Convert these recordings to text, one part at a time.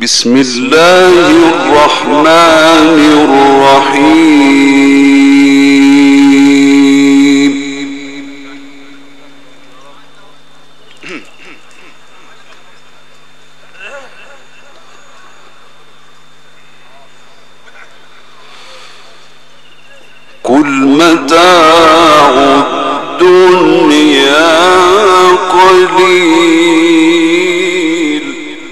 بسم الله الرحمن الرحيم. قل متاع الدنيا قليل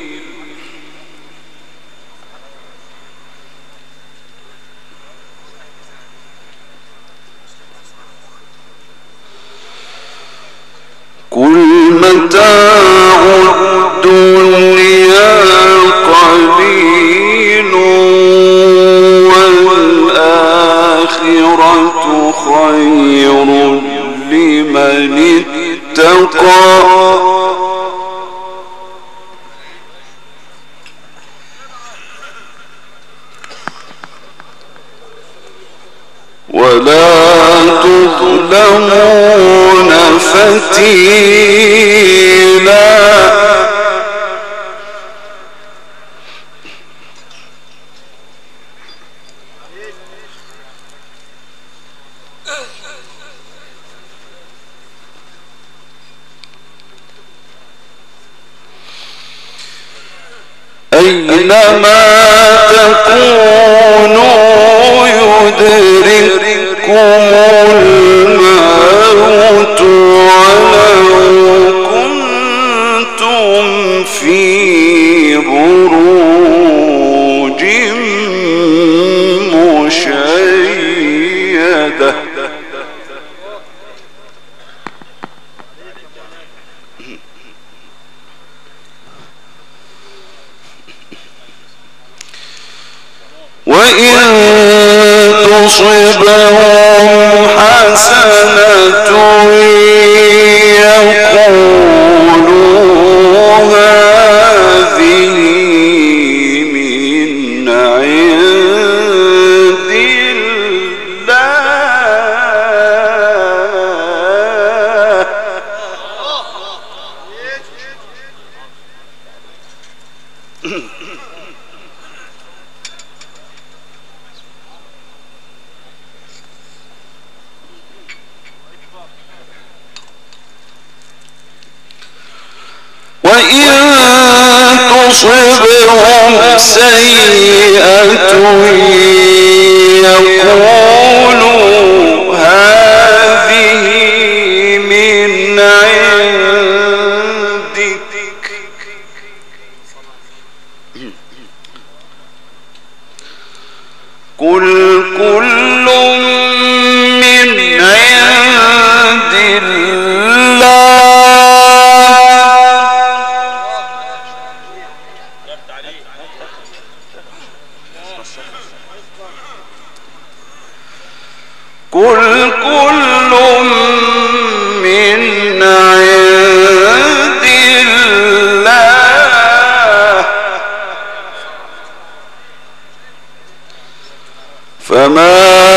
قل متاع الدنيا قليل والآخرة خير لمن اتقى ولا تظلمون فتيلا. أينما تكونوا يدرككم الموت ولو كنتم في بروج مشيدة. وإن تصبهم حسنة يقولوا هذه من عند الله. وإن تصبهم سيئة يقولوا هذه من عندك قل كل من عند الله قل كل من عند الله فما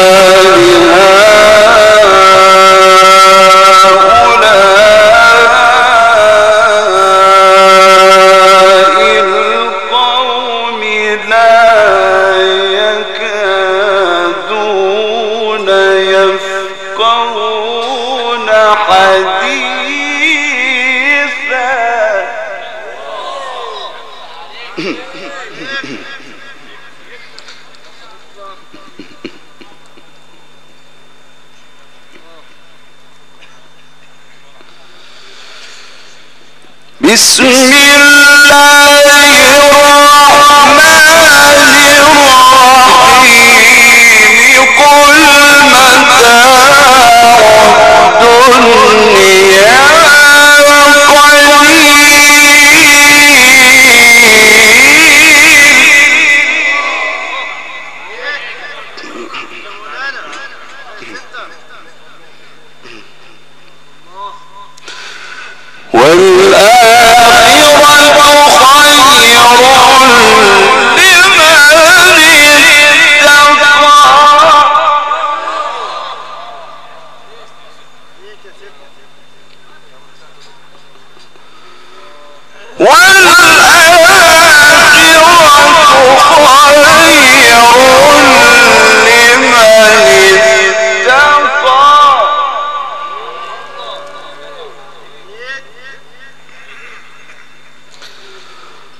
لهؤلاء القوم لا يكادون يفقهون حديثا. بسم الله الرحمن الرحيم. قل متاع الدنيا قليل والآخرة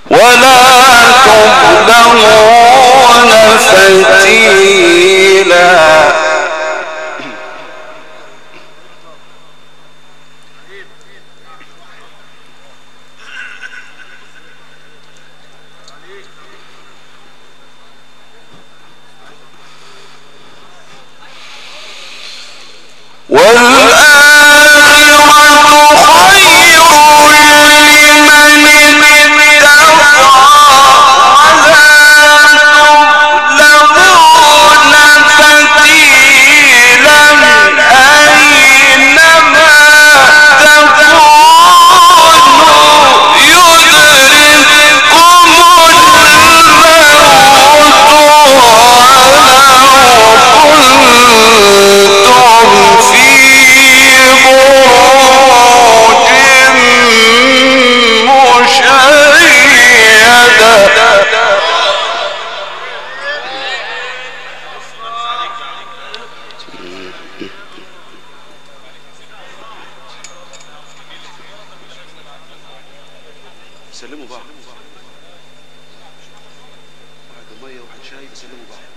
ولا تظلمون فتيلا. سلموا بعض، واحد ميه وواحد شاي، بسلموا بعض.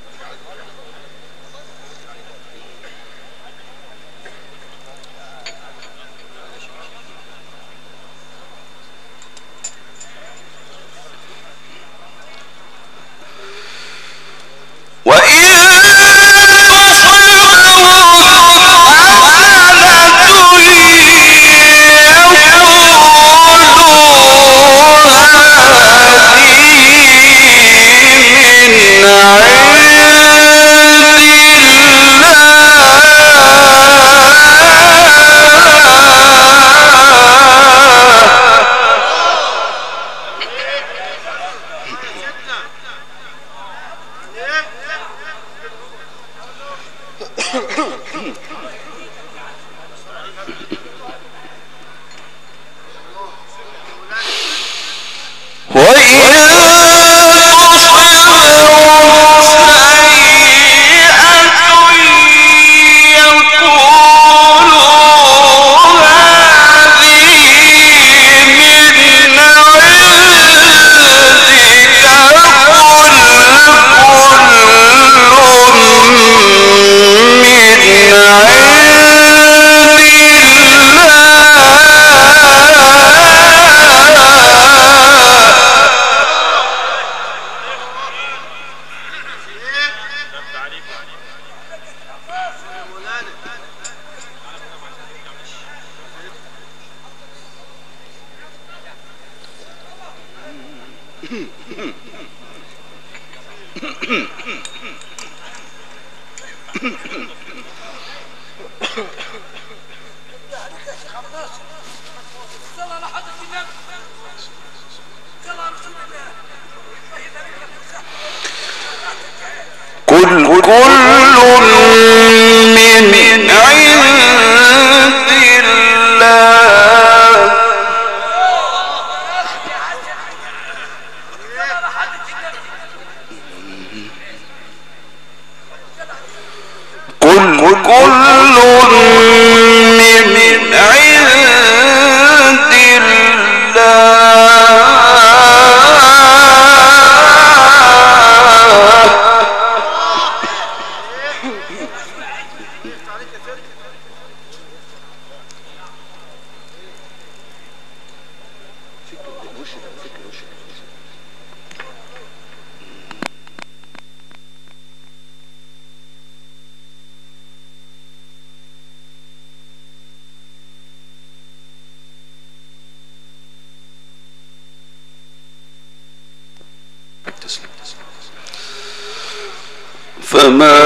فما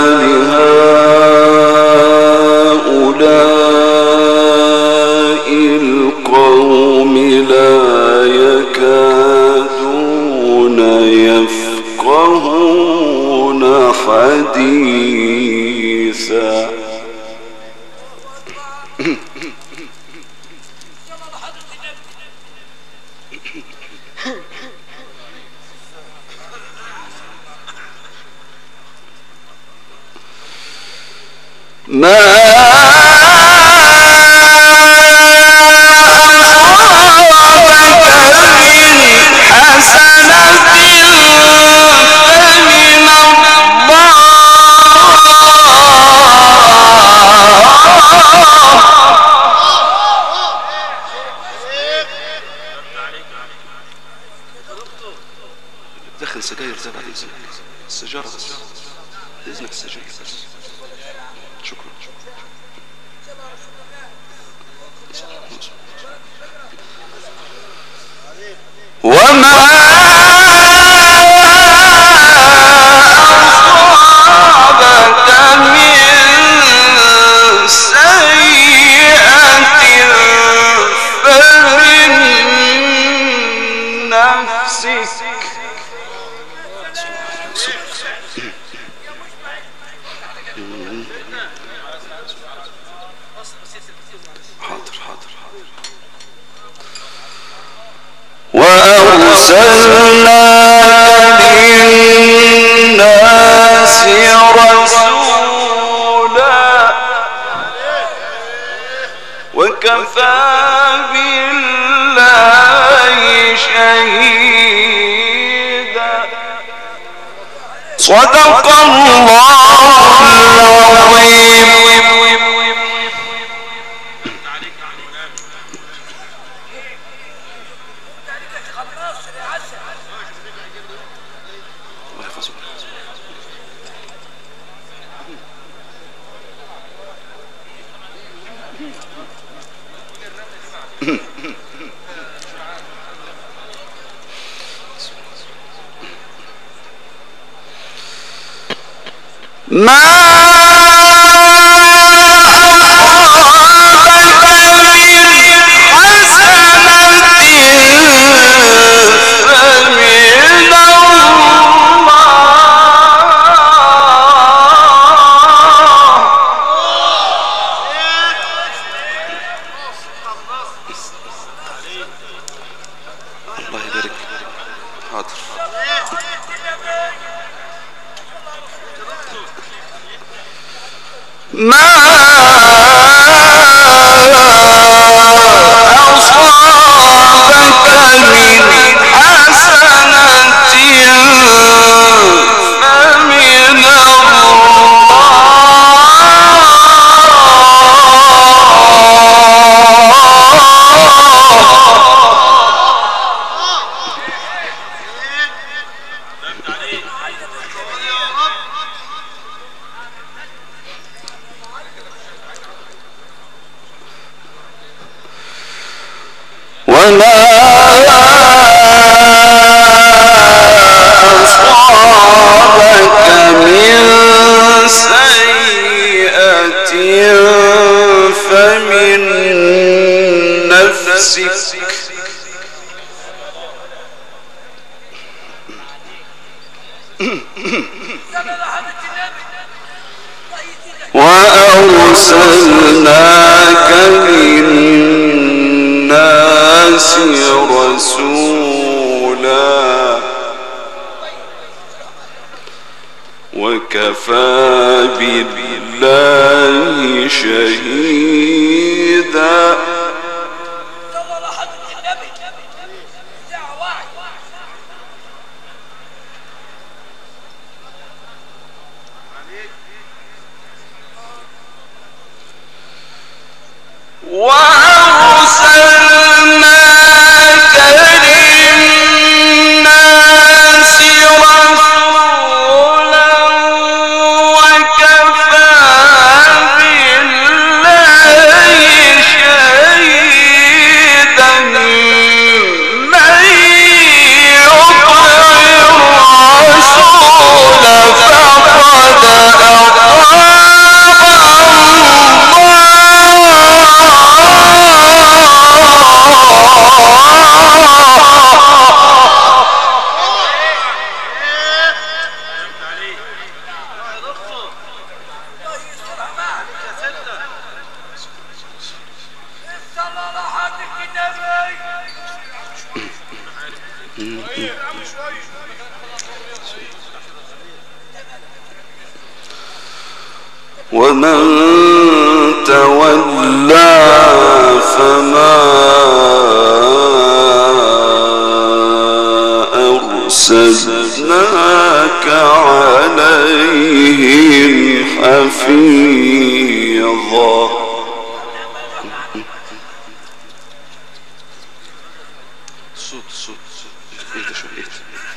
لهؤلاء القوم لا يكادون يفقهون حديثا. ما أصابك من دخل سجاير زي بعد إذنك، السجارة بس، بإذنك السجاير بس. شكرا. وما أصابك من سيئة فمن نفسك. وأرسلناك للناس رسولا وكفى بالله شهيدا. صدق الله العظيم. ما أصابك من حسنة فمن الله يبارك. حاضر. ما أصابك من حسنة فمن وما أصابك من سيئة فمن نفسك وأرسلناك للناس رسولا وكفى بالله شهيدا. وأرسلناك للناس رسولا وكفى بالله شهيدا. من يطع الرسول فقد ومن تولى فما أرسلناك عليهم حفيظا. صوت شوية.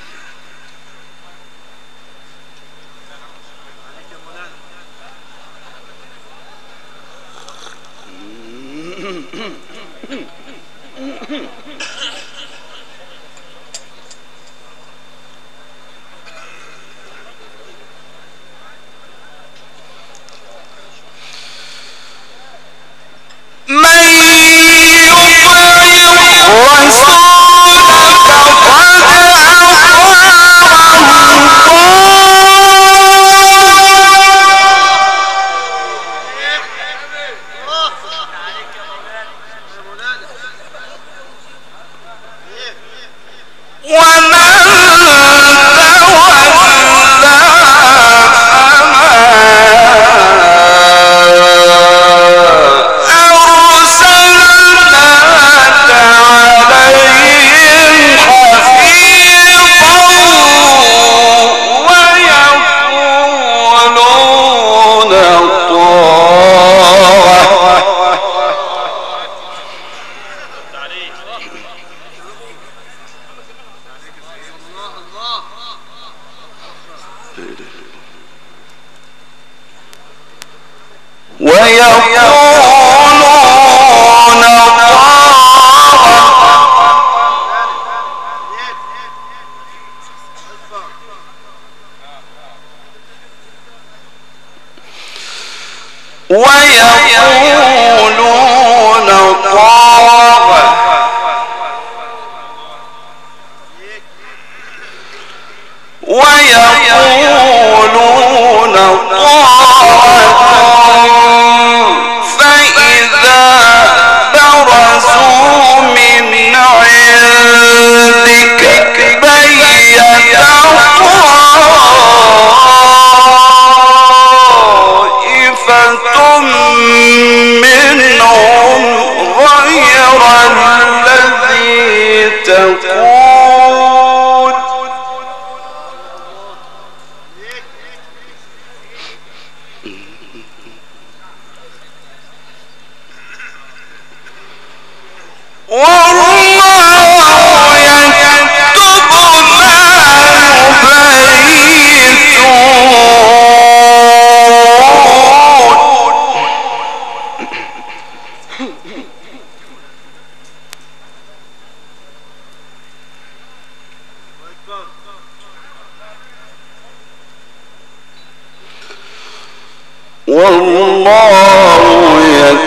والله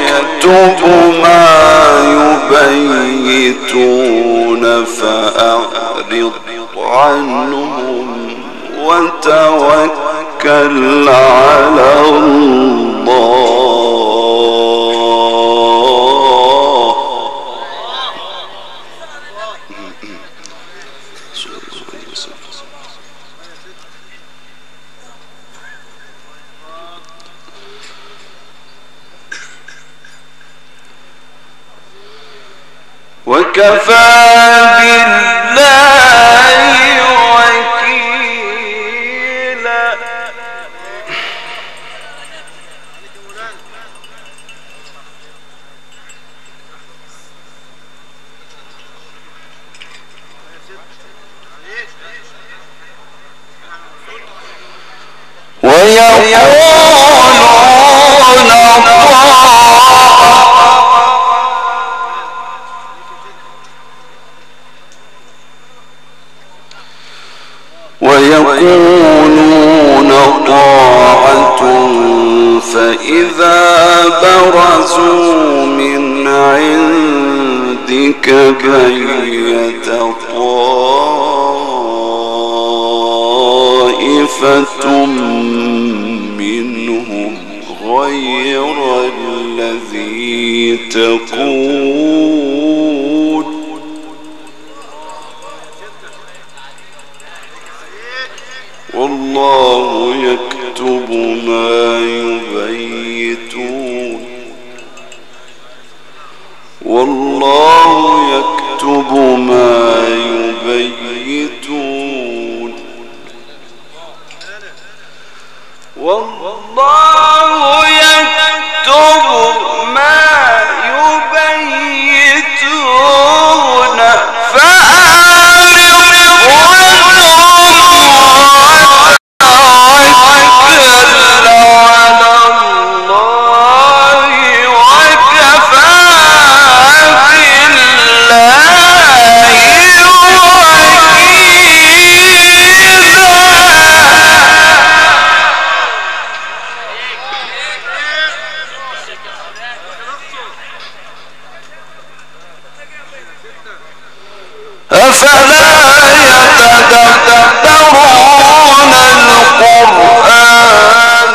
يكتب ما يبيتون فأعرض عنهم وتوكل على الله. وكفى بالله وكيلا. ويقولون طاعة فإذا برزوا من عندك بيت طائفة منهم غير الذي تقول والله يكتب ما يبيتون. والله يكتب ما يبيتون. والله يكتب ما يبيتون فأعرض يتدبرون القرآن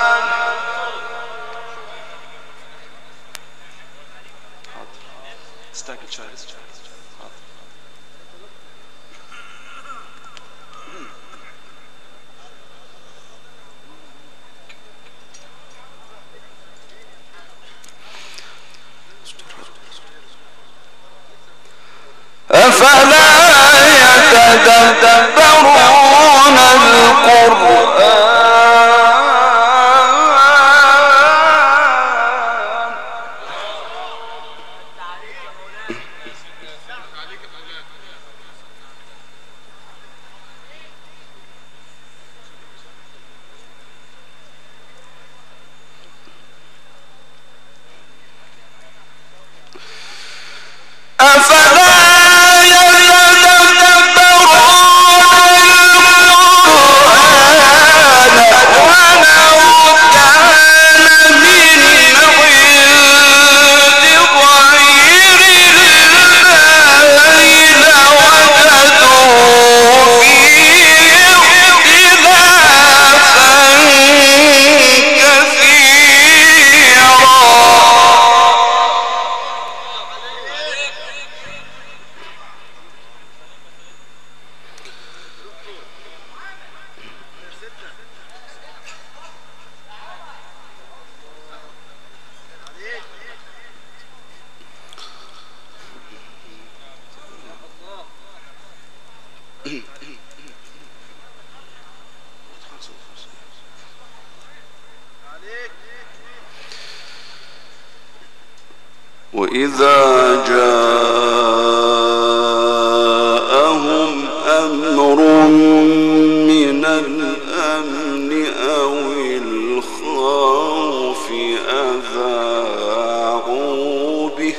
استعجل شوية. أفلا يتدبرون القرآن وإذا جاءهم أمر من الأمن أو الخوف أذاعوا به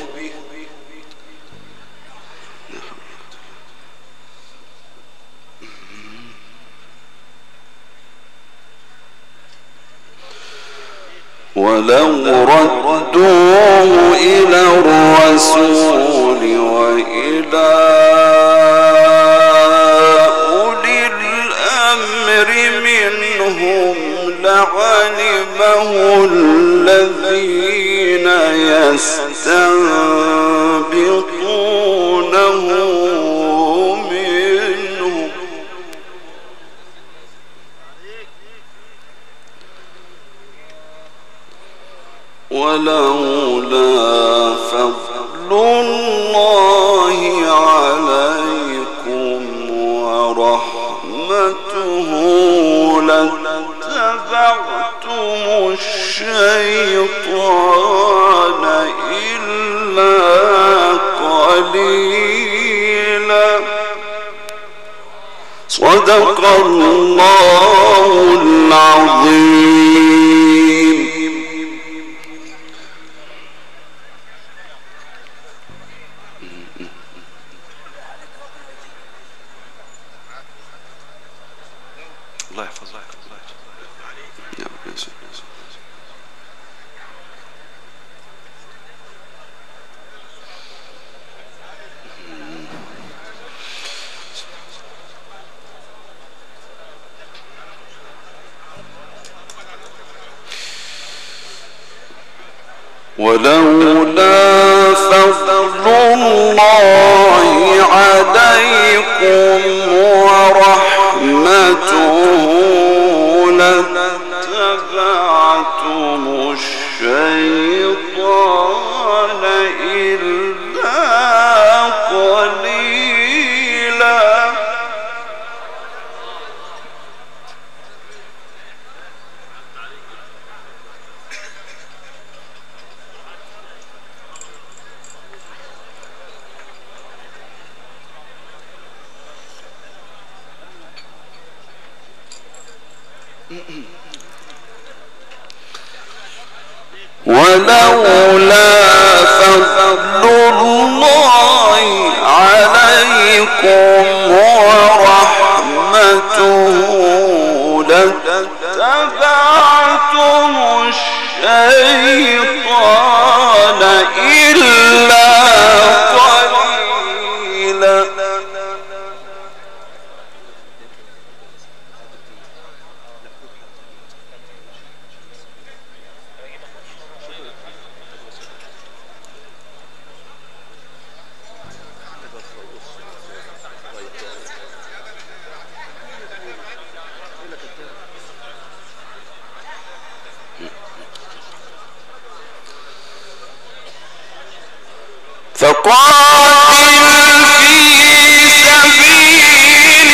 ولو ردوه إلى الرسول وإلى أولي الأمر منهم لعلمه الذين يستنبطونه منهم ولولا فضل الله عليكم ورحمته لاتبعتم الشيطان إلا قليلا. صدق الله العظيم. الله يحفظك. ولولا فضل الله عليكم ورحمته لاتبعتم الشيطان إلا قليلا. ولولا فضل الله عليكم ورحمته لاتبعتم الشيطان إلا قليلا. فقاتل في سبيل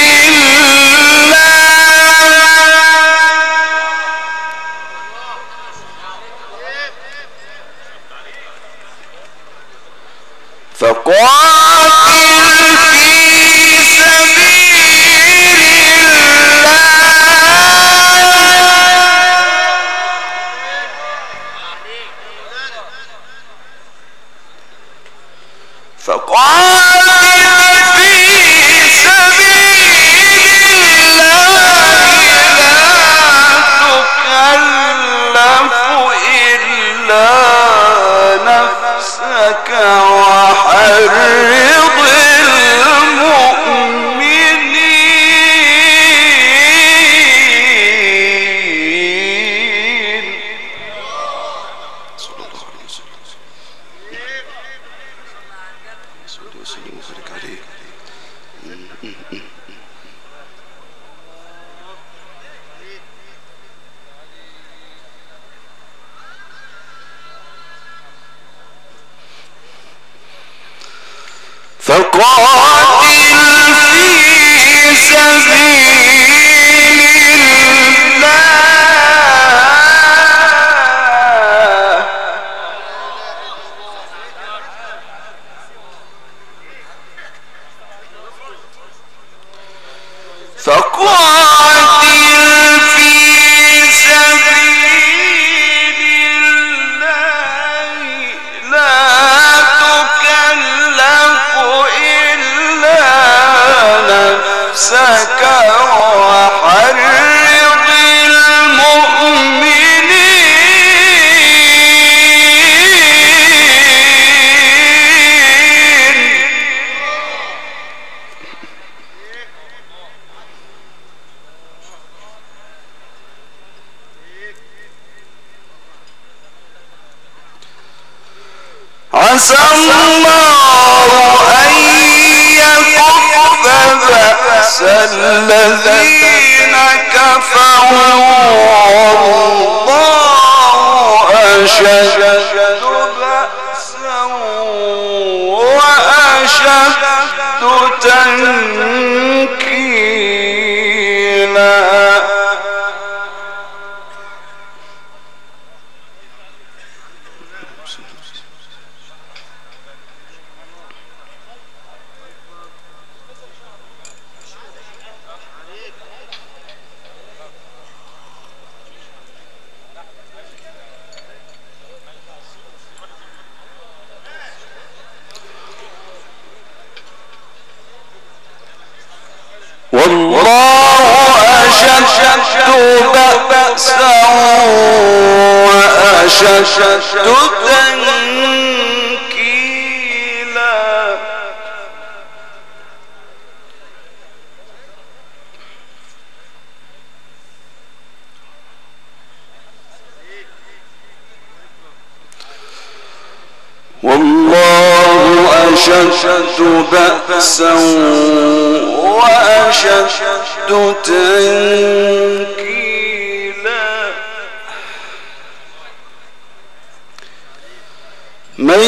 عسى الله أن يكف بأس الذين كفروا والله أشد بأسا وأشد تنكيلا. والله أشد بأسا وأشد تنكيلا. والله أشد بأسا وأشد تنكيلا. من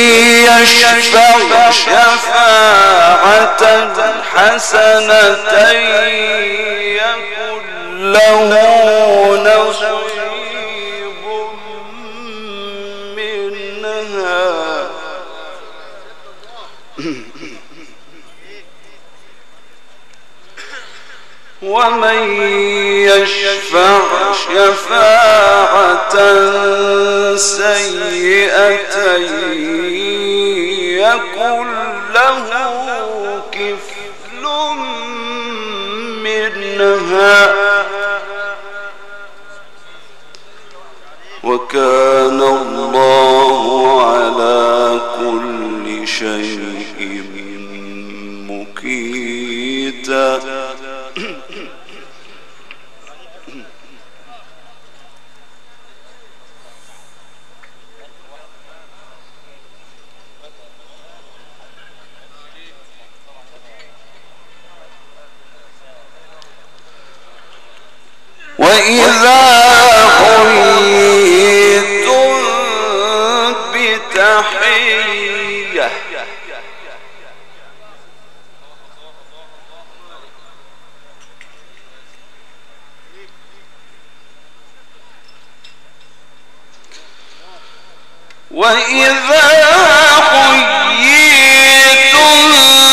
يشفع شفاعة حسنة يكن له نصيب منها ومن يشفع شفاعة سيئة يكن له كفل منها وكان الله على كل شيء مقيتا. وإذا حييتم بتحية وإذا حييتم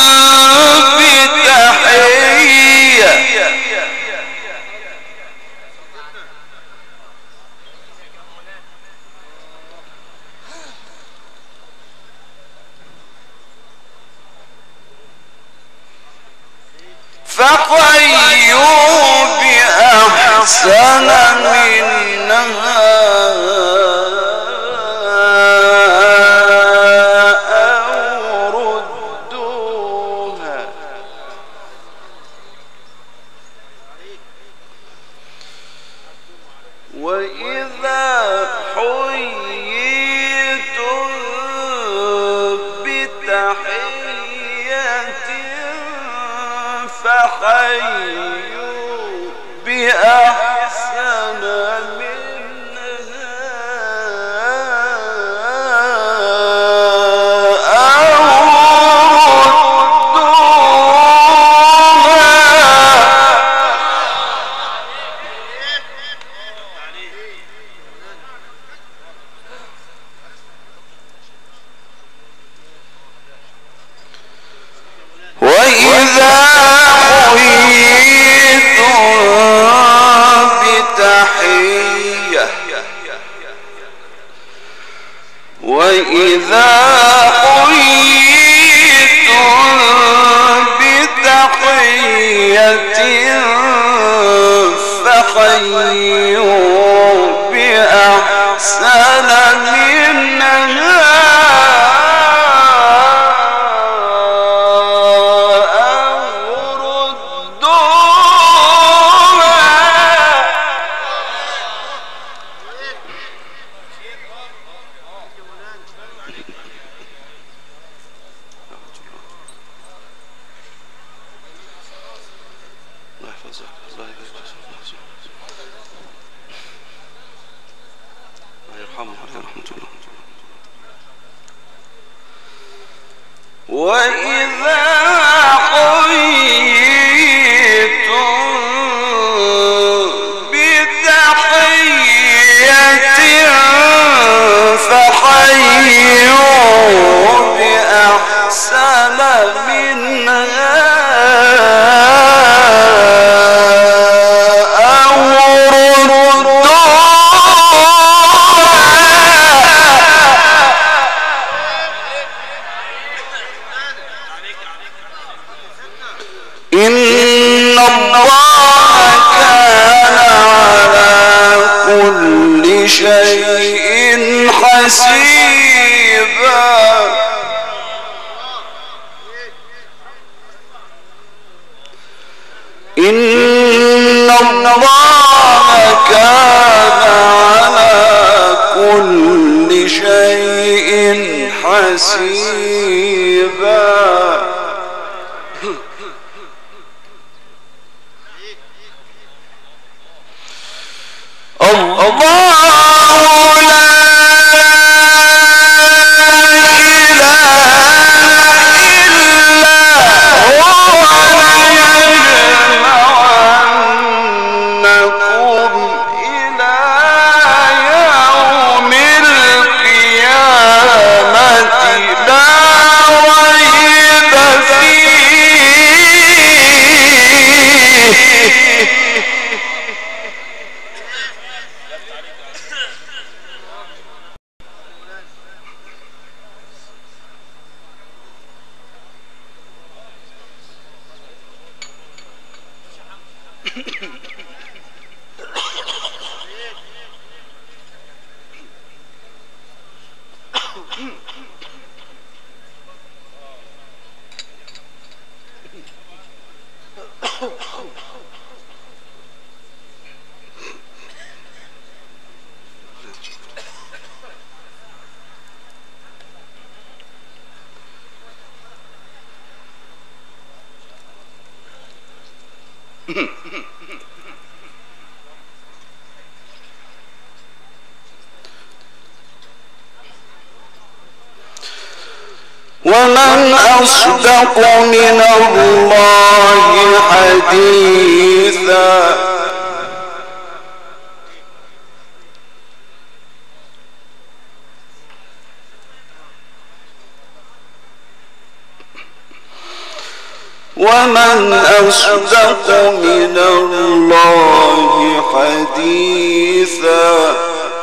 بتحية فحيوا بأحسن منها فحيوا بأحسن منها أو ردوها وإذا وإذا حييتم بتحية فحيوا بأحسن منها وإذا حييتم بتحية فحيوا بأحسن منها أو ردوها إن الله كان على كل شيء حسيبا إن الله كان على كل شيء حسيبا الله لا إله إلا هو ليجمعنكم إلى يوم القيامة لا ريب فيه ومن أصدق من الله حديثا ومن أصدق من الله حديثا.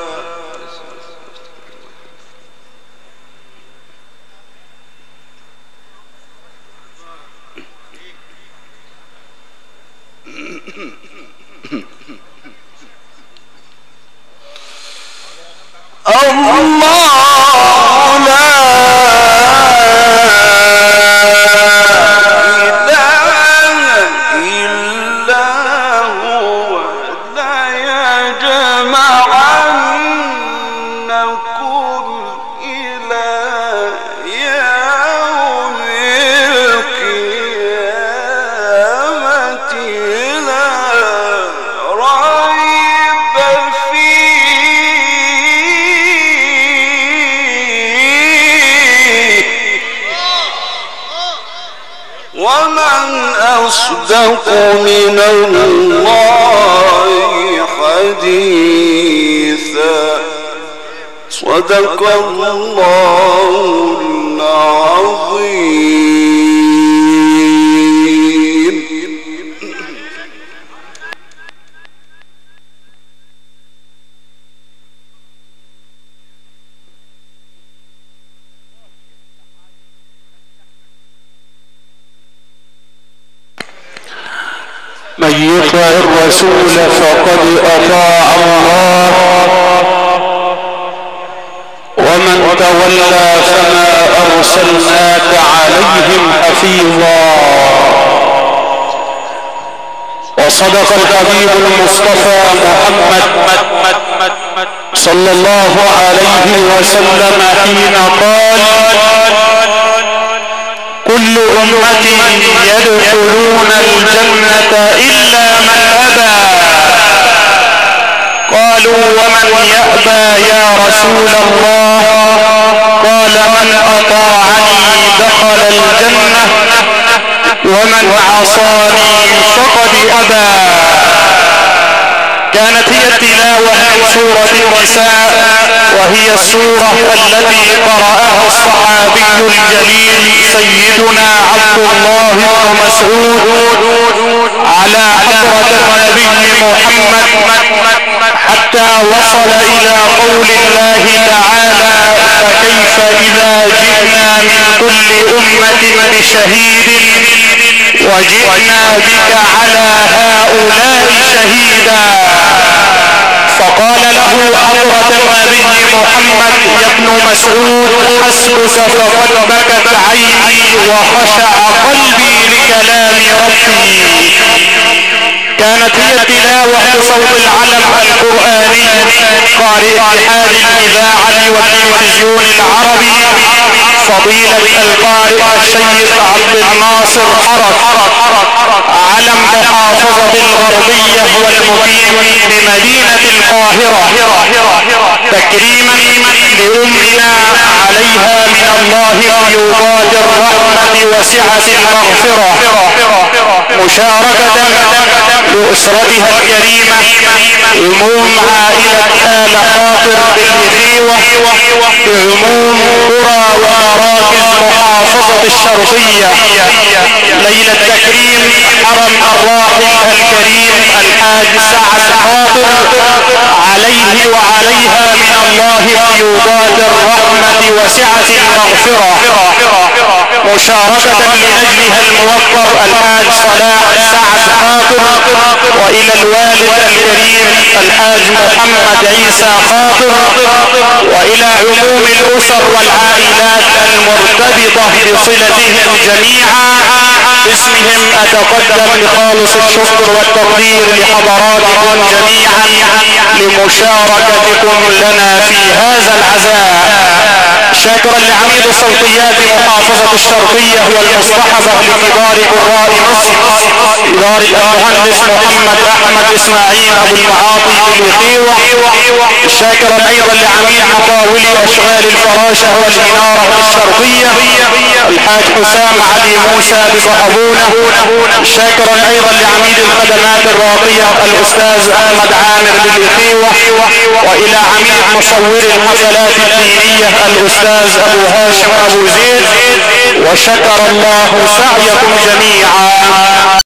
أصدق من الله حديثا. صدق الله العظيم. من يطع الرسول فقد أطاع الله ومن تولى فما أرسلناك عليهم حفيظا. وصدق الحبيب المصطفى محمد صلى الله عليه وسلم حين قال: كل أمتي يدخلون الجنة إلا من أبى. قالوا: ومن يأبى يا رسول الله؟ قال: من أطاعني دخل الجنة ومن عصاني فقد أبى. كانت هي التلاوة من سورة النساء، وهي السورة التي قرأها الصحابي الجليل سيدنا عبد الله بن مسعود على حضرة النبي محمد، حتى وصل إلى قول الله تعالى: فكيف إذا جئنا من كل أمة بشهيد وجئنا بك على هؤلاء شهيدا. فقال له حضرة النبي محمد: يا ابن مسعود، حسبك فقد بكت عيني وخشع قلبي لكلام ربي. كانت هي التلاوة بصوت العلم القرآني قارئ اتحاد الإذاعة والتلفزيون العربي فضيلة القارئ الشيخ عبد الناصر حرب، علم محافظة الغربية والمقيم بمدينة القاهرة، تكريما لأمنا عليها من الله فيوضات الرحمة وسعة المغفرة، مشاركة لأسرتها الكريمة عموم عائلة آل خاطر بالإخيوة بعموم قرى ومراكز محافظة الشرقية، ليلة تكريم حرم الراحل الكريم الحاج سعد خاطر عليه وعليها من الله فيوضات الرحمة وسعة المغفرة، مشاركة لأجلها الموقر الحاج صلاح سعد خاطر، وإلى الوالد الكريم الحاج محمد عيسى خاطر، وإلى عموم الأسر والعائلات المرتبطة بصلتهم جميعا. باسمهم أتقدم بخالص الشكر والتقدير لحضراتكم جميعا لمشاركتكم لنا في هذا العزاء. شاكرا لعميد صوتيات محافظة الشرقية والمصطحبة لكبار قراء مصر إدارة المهندس محمد أحمد إسماعيل أبو المعاطي بالخيوة، شاكرا أيضا لعميد مقاولي أشغال الفراشة والإنارة الشرقية الحاج حسام علي موسى بصحبونة، شاكرا أيضا لعميد الخدمات الراقية الأستاذ أحمد عامر بالخيوة، وإلى عميد مصور الحفلات الدينية الأستاذ أبو هاشم أبو زيد، وشكر الله سعيكم جميعا.